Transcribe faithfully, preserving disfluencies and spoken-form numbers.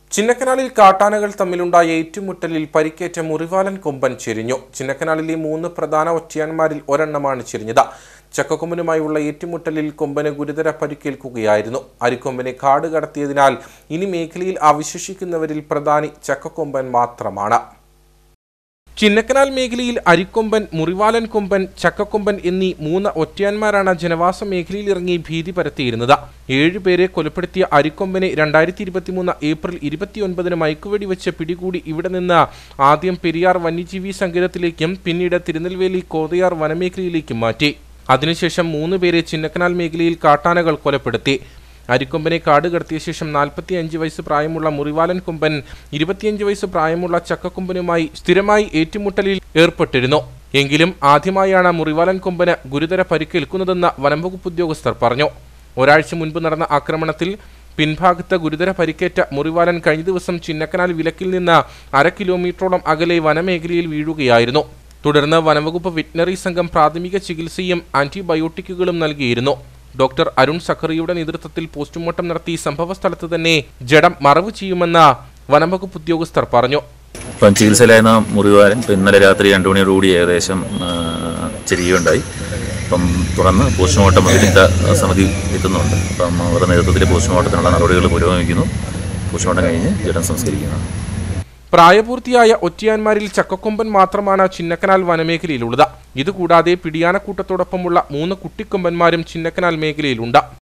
ചിന്നക്കനാലിൽ കാട്ടാനകൾ തമ്മിലുണ്ടായ ഏറ്റുമുട്ടലിൽ പരിക്കേറ്റ മുറിവാലൻ കൊമ്പൻ ചെരിഞ്ഞു. ചിന്നക്കനാലിലെ മൂന്ന് പ്രധാന ഒറ്റയാന്മാരിൽ ഒരെണ്ണമാണ് ചെരിഞ്ഞത്. ചക്കക്കൊമ്പനുമായുള്ള ഏറ്റുമുട്ടലിൽ കൊമ്പന് ഗുരുതര പരിക്കേൽക്കുകയായിരുന്നു. അരിക്കൊമ്പനെ കാട് കടത്തിയതിനാൽ ഇനി മേഖലയിൽ അവശേഷിക്കുന്നവരിൽ പ്രധാനി ചക്കക്കൊമ്പൻ മാത്രമാണ്. ചിന്നക്കനാൽ മേഖലയിൽ അരിക്കൊമ്പൻ, മുറിവാലൻ കൊമ്പൻ, ചക്കക്കൊമ്പൻ എന്നീ മൂന്ന് ഒറ്റയാന്മാരാണ് ജനവാസ മേഖലയിൽ ഇറങ്ങി ഭീതി പരത്തിയിരുന്നത്. ഏഴുപേരെ കൊലപ്പെടുത്തിയ അരിക്കൊമ്പനെ രണ്ടായിരത്തി ഇരുപത്തിമൂന്ന് ഏപ്രിൽ ഇരുപത്തിയൊൻപതിന് മയക്കുവെടി വെച്ച് പിടികൂടി ഇവിടെ നിന്ന് ആദ്യം പെരിയാർ വന്യജീവി സങ്കേതത്തിലേക്കും പിന്നീട് തിരുനെൽവേലി കോതയാർ വനമേഖലയിലേക്കും മാറ്റി. അതിനുശേഷം മൂന്ന് പേരെ ചിന്നക്കനാൽ മേഖലയിൽ കാട്ടാനകൾ കൊലപ്പെടുത്തി. അരിക്കൊമ്പനെ കാട് കടത്തിയ ശേഷം നാൽപ്പത്തി അഞ്ച് വയസ്സ് പ്രായമുള്ള മുറിവാലൻ കൊമ്പൻ ഇരുപത്തിയഞ്ച് വയസ്സ് പ്രായമുള്ള ചക്കക്കൊമ്പനുമായി സ്ഥിരമായി ഏറ്റുമുട്ടലിൽ ഏർപ്പെട്ടിരുന്നു. എങ്കിലും ആദ്യമായാണ് മുറിവാലൻ കൊമ്പന് ഗുരുതര പരിക്കേൽക്കുന്നതെന്ന് വനംവകുപ്പ് ഉദ്യോഗസ്ഥർ പറഞ്ഞു. ഒരാഴ്ച മുൻപ് നടന്ന ആക്രമണത്തിൽ പിൻഭാഗത്ത് ഗുരുതര പരിക്കേറ്റ മുറിവാലൻ കഴിഞ്ഞ ദിവസം ചിന്നക്കനാൽ വിലക്കിൽ നിന്ന് അര കിലോമീറ്ററോളം അകലെ വനമേഖലയിൽ വീഴുകയായിരുന്നു. തുടർന്ന് വനംവകുപ്പ് വെറ്റിനറി സംഘം പ്രാഥമിക ചികിത്സയും ആന്റിബയോട്ടിക്കുകളും നൽകിയിരുന്നു. ഡോക്ടർ അരുൺ സഖറിയുടെ നേതൃത്വത്തിൽ പോസ്റ്റ്മോർട്ടം നടത്തി സംഭവ സ്ഥലത്ത് തന്നെ ജഡം മറവ് ചെയ്യുമെന്ന് വനംവകുപ്പ് ഉദ്യോഗസ്ഥർ പറഞ്ഞു. ഇപ്പം ചികിത്സയിലായിരുന്ന മുറിവാലൻ ഇന്നലെ രാത്രി രണ്ടു മണിയോടുകൂടി ഏകദേശം ചെരിയുകയുണ്ടായി. അപ്പം തുടർന്ന് പോസ്റ്റ്മോർട്ടം വിദഗ്ധ സമിതി എത്തുന്നുണ്ട്. അപ്പം അവരുടെ നേതൃത്വത്തിൽ പോസ്റ്റ്മോർട്ടത്തിനുള്ള നടപടികൾ പുരോഗമിക്കുന്നു. പോസ്റ്റ്മോർട്ടം കഴിഞ്ഞ് ജഡം സംസ്കരിക്കുന്നു. പ്രായപൂർത്തിയായ ഒറ്റയാന്മാരിൽ ചക്കക്കൊമ്പൻ മാത്രമാണ് ചിന്നക്കനാൽ വനമേഖലയിലുള്ളത്. ഇതുകൂടാതെ പിടിയാനക്കൂട്ടത്തോടൊപ്പമുള്ള മൂന്ന് കുട്ടിക്കൊമ്പന്മാരും ചിന്നക്കനാൽ മേഖലയിലുണ്ട്.